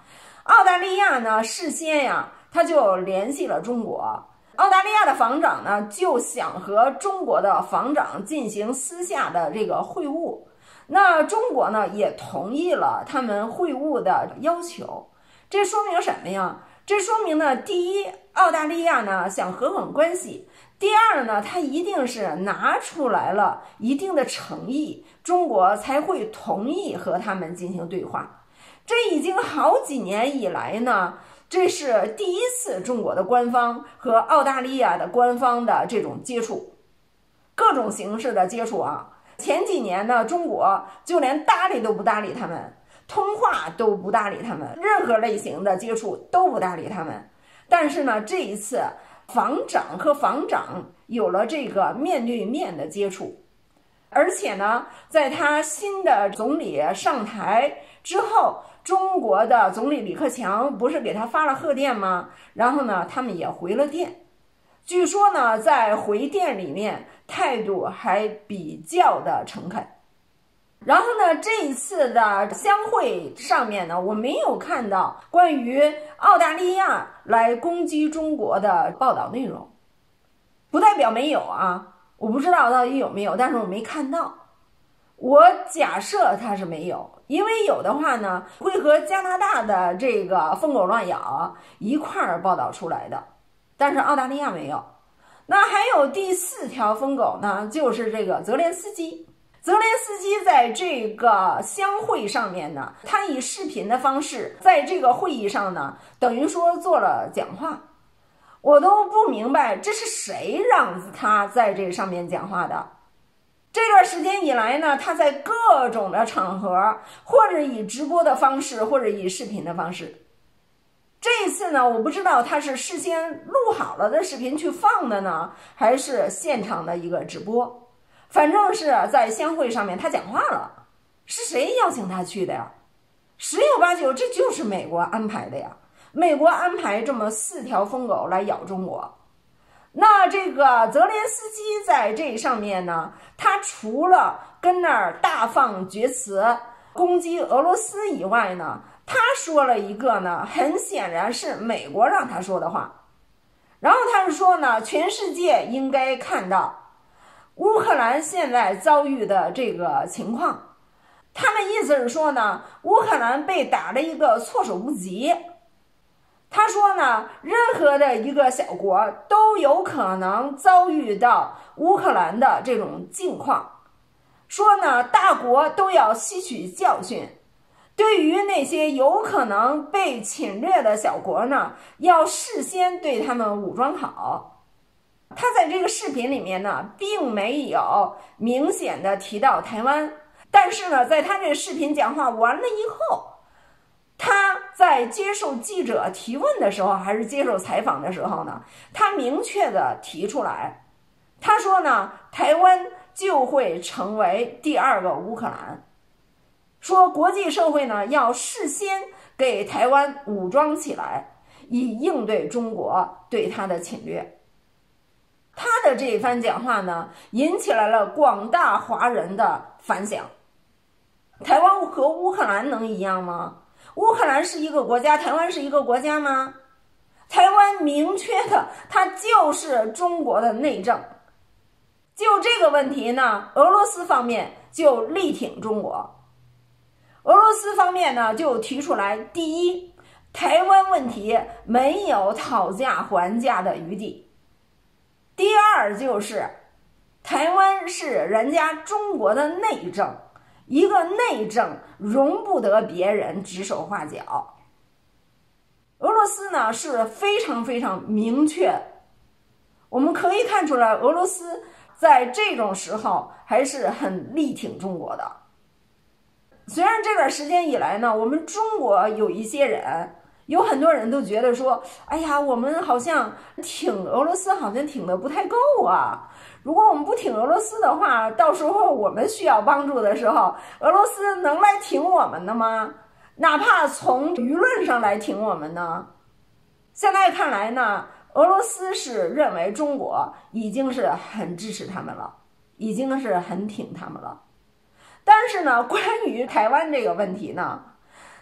A: 澳大利亚呢事先呀，他就联系了中国。澳大利亚的防长呢就想和中国的防长进行私下的这个会晤，那中国呢也同意了他们会晤的要求。这说明什么呀？这说明呢，第一，澳大利亚呢想和缓关系；第二呢，他一定是拿出来了一定的诚意，中国才会同意和他们进行对话。这已经好几年以来呢，这是第一次中国的官方和澳大利亚的官方的这种接触，各种形式的接触啊。前几年呢，中国就连搭理都不搭理他们，通话都不搭理他们，任何类型的接触都不搭理他们。但是呢，这一次防长和防长有了这个面对面的接触，而且呢，在他新的总理上台之后，中国的总理李克强不是给他发了贺电吗？然后呢，他们也回了电。据说呢，在回电里面态度还比较的诚恳。然后呢，这一次的相会上面呢，我没有看到关于澳大利亚来攻击中国的报道内容，不代表没有啊，我不知道到底有没有，但是我没看到。我假设它是没有，因为有的话呢，会和加拿大的这个疯狗乱咬一块儿报道出来的，但是澳大利亚没有。那还有第四条疯狗呢，就是这个泽连斯基。泽连斯基在这个相会上面呢，他以视频的方式在这个会议上呢，等于说做了讲话。我都不明白这是谁让他在这上面讲话的。这段时间以来呢，他在各种的场合，或者以直播的方式，或者以视频的方式。这一次呢，我不知道他是事先录好了的视频去放的呢，还是现场的一个直播。反正是在相会上面他讲话了，是谁邀请他去的呀？十有八九这就是美国安排的呀，美国安排这么四条疯狗来咬中国。那这个泽连斯基在这上面呢，他除了跟那儿大放厥词攻击俄罗斯以外呢，他说了一个呢，很显然是美国让他说的话。然后他是说呢，全世界应该看到乌克兰现在遭遇的这个情况，他们意思是说呢，乌克兰被打了一个措手不及。他说呢，任何的一个小国都有可能遭遇到乌克兰的这种境况，说呢，大国都要吸取教训，对于那些有可能被侵略的小国呢，要事先对他们武装好。他在这个视频里面呢，并没有明显的提到台湾，但是呢，在他这个视频讲话完了以后，他在接受记者提问的时候，还是接受采访的时候呢，他明确的提出来，他说呢，台湾就会成为第二个乌克兰，说国际社会呢要事先给台湾武装起来，以应对中国对他的侵略。他的这一番讲话呢，引起来了广大华人的反响。台湾和乌克兰能一样吗？乌克兰是一个国家，台湾是一个国家吗？台湾明确的，它就是中国的内政。就这个问题呢，俄罗斯方面就力挺中国。俄罗斯方面呢，就提出来，第一，台湾问题没有讨价还价的余地。第二就是台湾是人家中国的内政，一个内政容不得别人指手画脚。俄罗斯呢是非常非常明确，我们可以看出来俄罗斯在这种时候还是很力挺中国的。虽然这段时间以来呢，我们中国有一些人，有很多人都觉得说，哎呀，我们好像挺俄罗斯好像挺的不太够啊。如果我们不挺俄罗斯的话，到时候我们需要帮助的时候，俄罗斯能来挺我们的吗？哪怕从舆论上来挺我们呢？现在看来呢，俄罗斯是认为中国已经是很支持他们了，已经是很挺他们了。但是呢，关于台湾这个问题呢，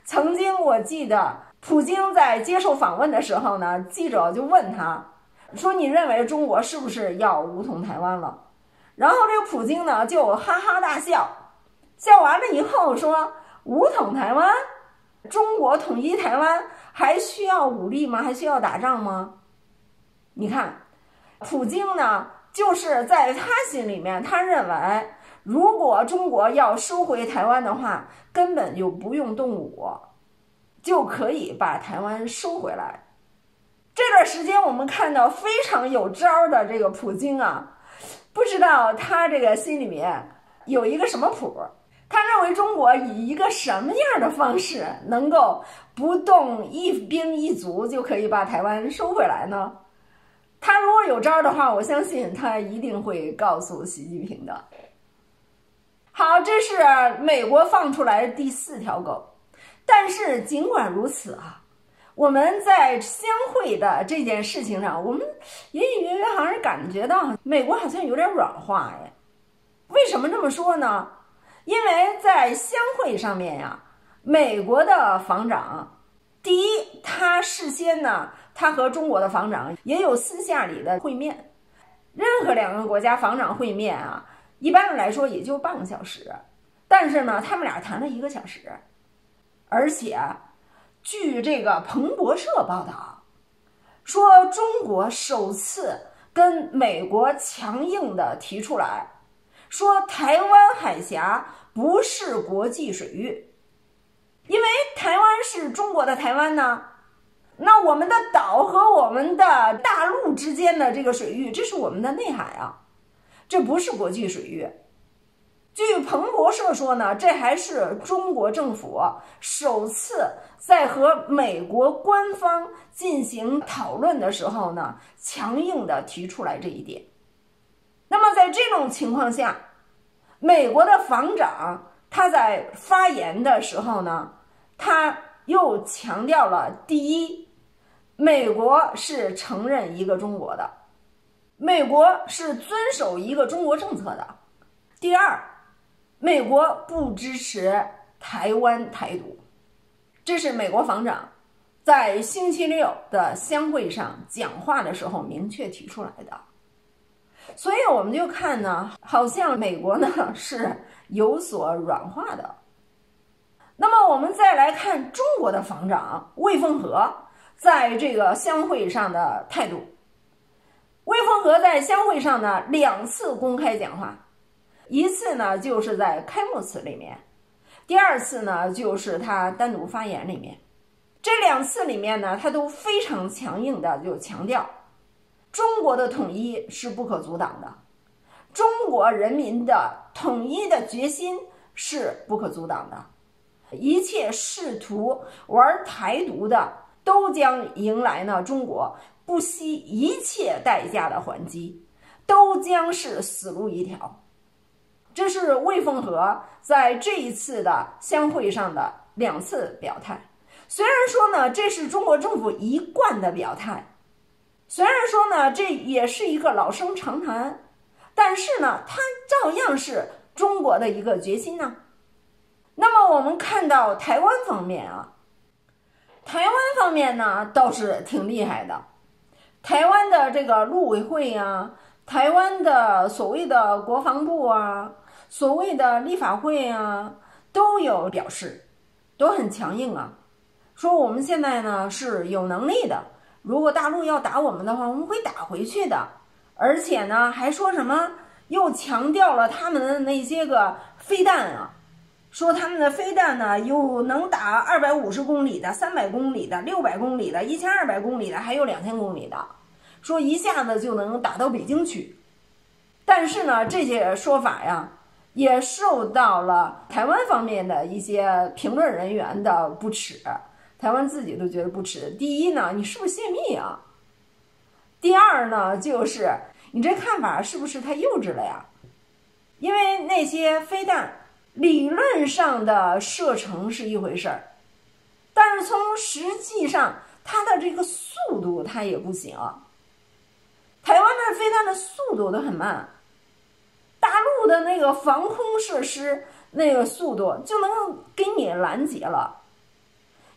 A: 曾经我记得普京在接受访问的时候呢，记者就问他说，你认为中国是不是要武统台湾了？然后这个普京呢就哈哈大笑，笑完了以后说，武统台湾，中国统一台湾还需要武力吗？还需要打仗吗？你看普京呢就是在他心里面，他认为如果中国要收回台湾的话，根本就不用动武，就可以把台湾收回来。这段时间我们看到非常有招的这个普京啊，不知道他这个心里面有一个什么谱，他认为中国以一个什么样的方式能够不动一兵一卒就可以把台湾收回来呢？他如果有招的话，我相信他一定会告诉习近平的。好，这是美国放出来的第四条狗。但是尽管如此啊，我们在相会的这件事情上，我们隐隐约约好像感觉到美国好像有点软化哎。为什么这么说呢？因为在相会上面呀，美国的防长，第一，他事先呢，他和中国的防长也有私下里的会面。任何两个国家防长会面啊，一般来说也就半个小时，但是呢，他们俩谈了一个小时。而且据这个彭博社报道说，中国首次跟美国强硬的提出来说，台湾海峡不是国际水域，因为台湾是中国的台湾呢，那我们的岛和我们的大陆之间的这个水域，这是我们的内海啊，这不是国际水域。据彭博社说呢，这还是中国政府首次在和美国官方进行讨论的时候呢，强硬的提出来这一点。那么在这种情况下，美国的防长他在发言的时候呢，他又强调了，第一，美国是承认一个中国的，美国是遵守一个中国政策的。第二，美国不支持台湾台独。这是美国防长在星期六的相会上讲话的时候明确提出来的。所以我们就看呢，好像美国呢是有所软化的。那么我们再来看中国的防长魏凤和在这个相会上的态度。魏凤和在相会上呢两次公开讲话，一次呢就是在开幕词里面，第二次呢就是他单独发言里面。这两次里面呢，他都非常强硬的就强调，中国的统一是不可阻挡的，中国人民的统一的决心是不可阻挡的，一切试图玩台独的都将迎来呢中国不惜一切代价的还击，都将是死路一条。这是魏凤和在这一次的相会上的两次表态。虽然说呢，这是中国政府一贯的表态，虽然说呢，这也是一个老生常谈，但是呢，它照样是中国的一个决心呢。那么我们看到台湾方面啊，台湾方面呢倒是挺厉害的，台湾的这个陆委会啊，台湾的所谓的国防部啊，所谓的立法会啊，都有表示，都很强硬啊，说我们现在呢是有能力的，如果大陆要打我们的话，我们会打回去的。而且呢还说什么，又强调了他们的那些个飞弹啊，说他们的飞弹呢有能打二百五十公里的、三百公里的、六百公里的、一千二百公里的，还有两千公里的，说一下子就能打到北京去。但是呢，这些说法呀也受到了台湾方面的一些评论人员的不耻，台湾自己都觉得不耻。第一呢，你是不是泄密啊？第二呢，就是你这看法是不是太幼稚了呀？因为那些飞弹理论上的射程是一回事儿，但是从实际上它的这个速度它也不行。台湾的飞弹的速度都很慢，大陆的那个防空设施那个速度就能给你拦截了。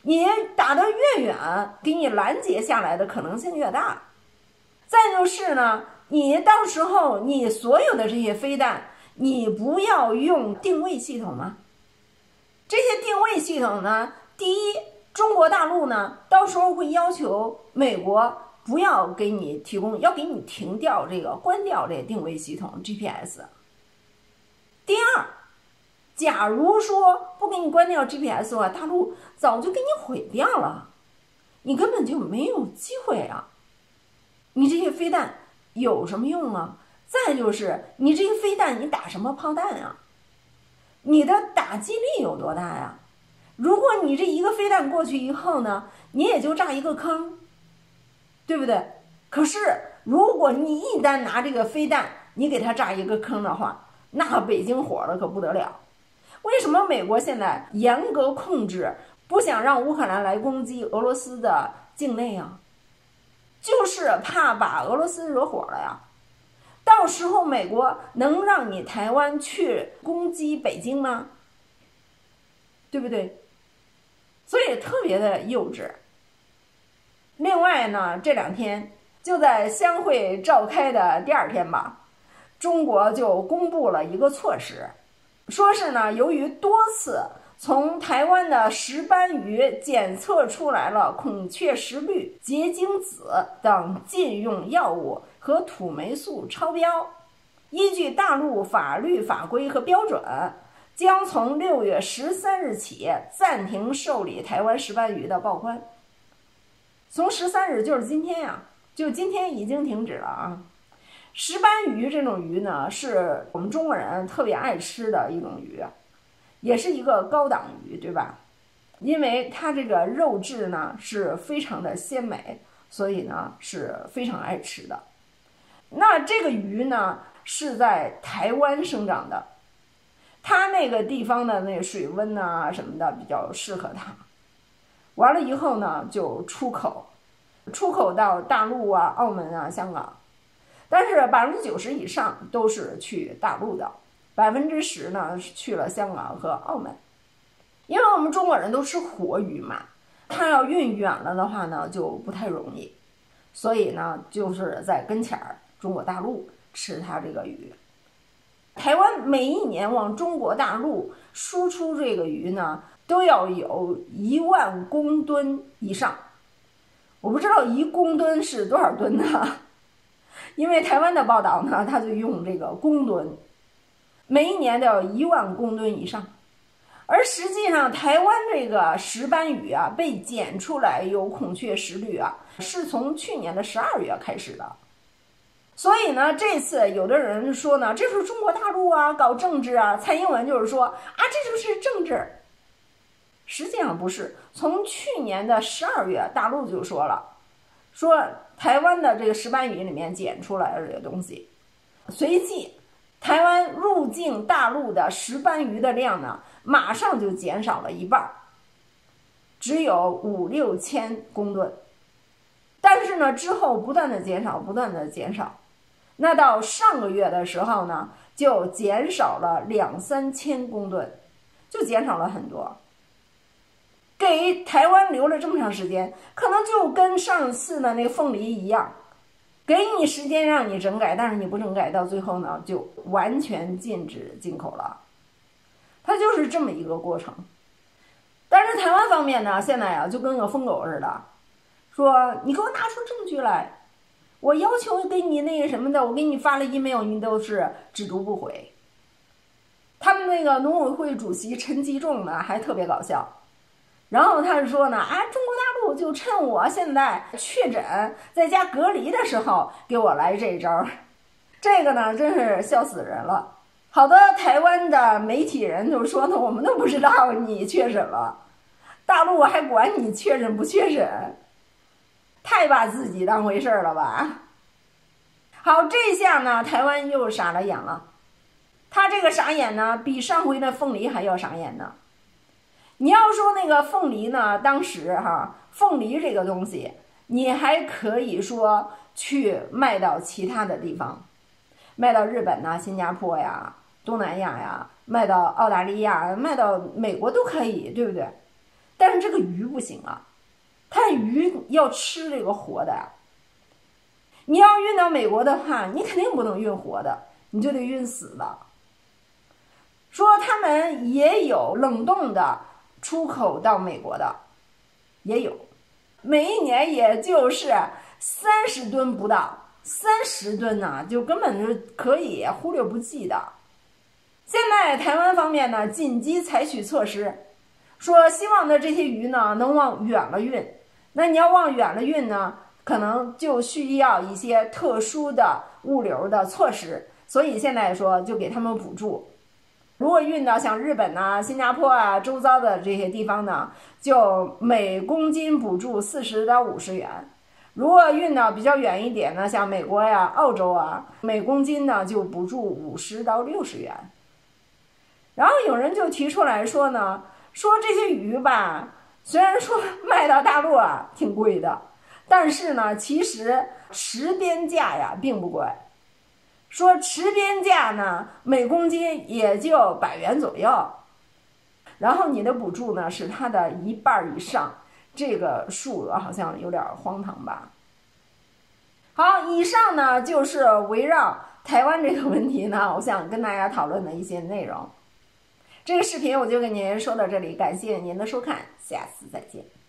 A: 你打得越远，给你拦截下来的可能性越大。再就是呢，你到时候你所有的这些飞弹，你不要用定位系统吗？这些定位系统呢，第一，中国大陆呢，到时候会要求美国不要给你提供，要给你停掉这个关掉这个定位系统 G P S。第二，假如说不给你关掉 G P S 的话，大陆早就给你毁掉了，你根本就没有机会啊！你这些飞弹有什么用啊？再就是你这些飞弹，你打什么炮弹啊？你的打击力有多大呀？如果你这一个飞弹过去以后呢，你也就炸一个坑，对不对？可是如果你一旦拿这个飞弹，你给它炸一个坑的话，那北京火了可不得了。为什么美国现在严格控制，不想让乌克兰来攻击俄罗斯的境内啊？就是怕把俄罗斯惹火了呀。到时候美国能让你台湾去攻击北京吗？对不对？所以特别的幼稚。另外呢，这两天就在相会召开的第二天吧，中国就公布了一个措施，说是呢，由于多次从台湾的石斑鱼检测出来了孔雀石绿、结晶子等禁用药物和土霉素超标，依据大陆法律法规和标准，将从六月十三日起暂停受理台湾石斑鱼的报关。从十三日就是今天呀、啊，就今天已经停止了啊。石斑鱼这种鱼呢，是我们中国人特别爱吃的一种鱼，也是一个高档鱼，对吧？因为它这个肉质呢是非常的鲜美，所以呢是非常爱吃的。那这个鱼呢是在台湾生长的，它那个地方的那个水温啊什么的比较适合它。完了以后呢，就出口，出口到大陆啊、澳门啊、香港，但是百分之九十以上都是去大陆的，百分之十呢去了香港和澳门。因为我们中国人都吃活鱼嘛，它要运远了的话呢就不太容易，所以呢就是在跟前儿中国大陆吃它这个鱼。台湾每一年往中国大陆输出这个鱼呢，都要有一万公吨以上。我不知道一公吨是多少吨呢？因为台湾的报道呢，它就用这个公吨，每一年都要一万公吨以上。而实际上，台湾这个石斑鱼啊，被检出来有孔雀石绿啊，是从去年的十二月开始的。所以呢，这次有的人说呢，这是中国大陆啊搞政治啊，蔡英文就是说啊，这就是政治。实际上不是，从去年的十二月，大陆就说了，说台湾的这个石斑鱼里面检出来的这个东西，随即台湾入境大陆的石斑鱼的量呢，马上就减少了一半，只有五六千公吨。但是呢，之后不断的减少，不断的减少。那到上个月的时候呢，就减少了两三千公吨，就减少了很多。给台湾留了这么长时间，可能就跟上次的那个凤梨一样，给你时间让你整改，但是你不整改，到最后呢就完全禁止进口了。它就是这么一个过程。但是台湾方面呢，现在啊就跟个疯狗似的，说你给我拿出证据来，我要求给你那个什么的，我给你发了 email， 你都是只读不回。他们那个农委会主席陈吉仲呢还特别搞笑，然后他就说呢，啊，中国大陆就趁我现在确诊在家隔离的时候给我来这一招，这个呢真是笑死人了。好多台湾的媒体人就说呢，我们都不知道你确诊了，大陆还管你确诊不确诊，太把自己当回事了吧。好，这下呢台湾又傻了眼了，他这个傻眼呢比上回的凤梨还要傻眼呢。你要说那个凤梨呢，当时哈凤梨这个东西你还可以说去卖到其他的地方，卖到日本呐、新加坡呀、东南亚呀，卖到澳大利亚，卖到美国都可以，对不对？ 但是这个鱼不行啊，它鱼要吃这个活的呀。你要运到美国的话，你肯定不能运活的，你就得运死的。说他们也有冷冻的出口到美国的，也有，每一年也就是三十吨不到，三十吨呢，就根本就可以忽略不计的。现在台湾方面呢，紧急采取措施，说希望的这些鱼呢能往远了运。那你要往远了运呢，可能就需要一些特殊的物流的措施，所以现在说就给他们补助。如果运到像日本啊、新加坡啊周遭的这些地方呢，就每公斤补助四十到五十元。如果运到比较远一点呢，像美国呀、澳洲啊，每公斤呢就补助五十到六十元。然后有人就提出来说呢，说这些鱼吧，虽然说卖到大陆啊挺贵的，但是呢，其实池边价呀并不贵。说池边价呢，每公斤也就百元左右，然后你的补助呢是它的一半以上，这个数额好像有点荒唐吧。好，以上呢就是围绕台湾这个问题呢，我想跟大家讨论的一些内容。这个视频我就跟您说到这里，感谢您的收看，下次再见。